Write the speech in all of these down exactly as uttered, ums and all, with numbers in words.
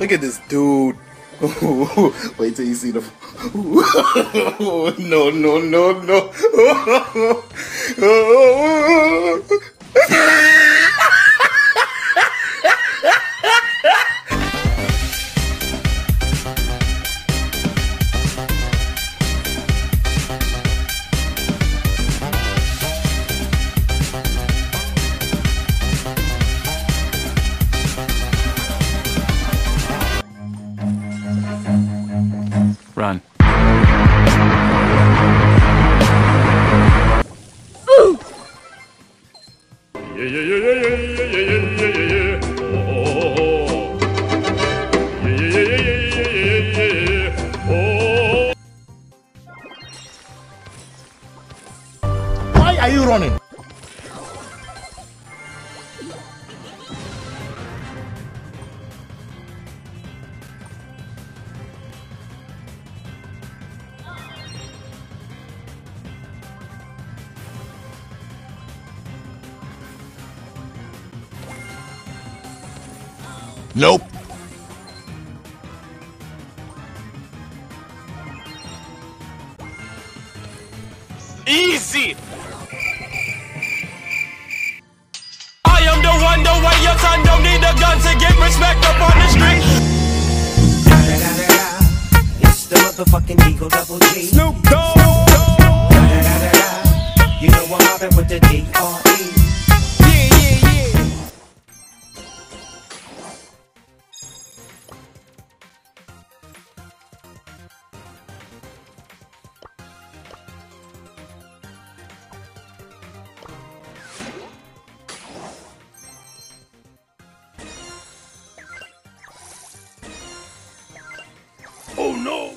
Look at this dude. Wait till you see the. No, no, no, no. Run. Ooh. Yeah, yeah, yeah, yeah, yeah, yeah, yeah, yeah, yeah. Oh, yeah, yeah, yeah, yeah, yeah, yeah, yeah. Oh. Why are you running? Nope. Easy. I am the one, the way your son don't need a gun to get respect up on the street. Da, da, da, da, da. It's the motherfucking Eagle Double G. Snoop Dogg. Da, da, da, da, da. You know I'm mobbing with the D R E. Yeah, yeah, yeah. Oh no!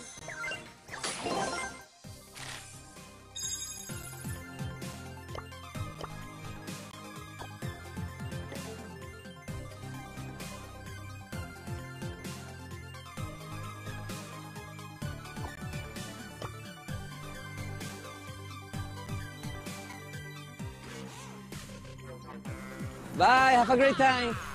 Bye, have a great time.